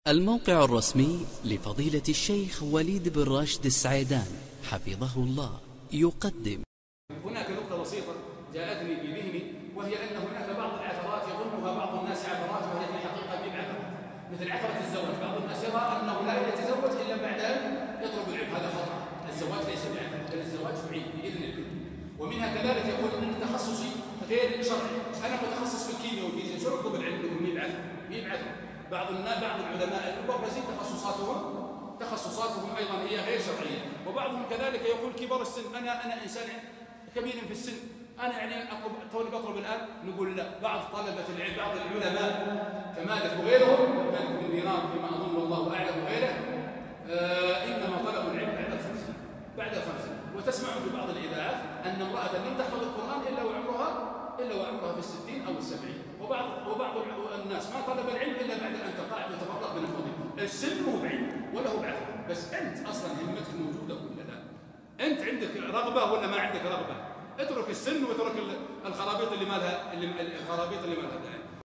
الموقع الرسمي لفضيلة الشيخ وليد بن راشد السعيدان حفظه الله يقدم. هناك نقطة بسيطة جاءتني في ذهني، وهي أن هناك بعض العثرات يظنها بعض الناس عثرات وهي في الحقيقة بدعة، مثل عثرة الزواج. بعض الناس يرى أنه لا يتزوج إلا بعد أن يطلب العلم، هذا خطأ. الزواج ليس بعثرة، بل الزواج سعيد بإذن الله. ومنها كذلك يقول أن تخصصي غير شرعي، أنا متخصص في الكيمياء والفيزياء، شو أطلب العلم؟ يقول مي بعثرة. بعض العلماء المبرزين تخصصاتهم أيضا هي غير شرعية. وبعضهم كذلك يقول كبر السن، أنا إنسان كبير في السن، أنا يعني توني بطلب الآن. نقول لا، بعض طلبة العلم، بعض العلماء كمالك وغيرهم، مالك بن دينار فيما أظن والله أعلم وغيره، إنما طلبوا العلم بعد 50. وتسمع في بعض الإذاعات أن امرأة لم تحفظ القرآن إلا وعمرها في 60 أو 70. وبعض الناس ما طلب العلم إلا بعد أن تقاعد وتفرق من الفضيلة. السن مو بعيد ولا هو بعثرة، بس أنت أصلا همتك موجودة ولا لا؟ أنت عندك رغبة ولا ما عندك رغبة؟ اترك السن واترك الخرابيط اللي ما لها داعي.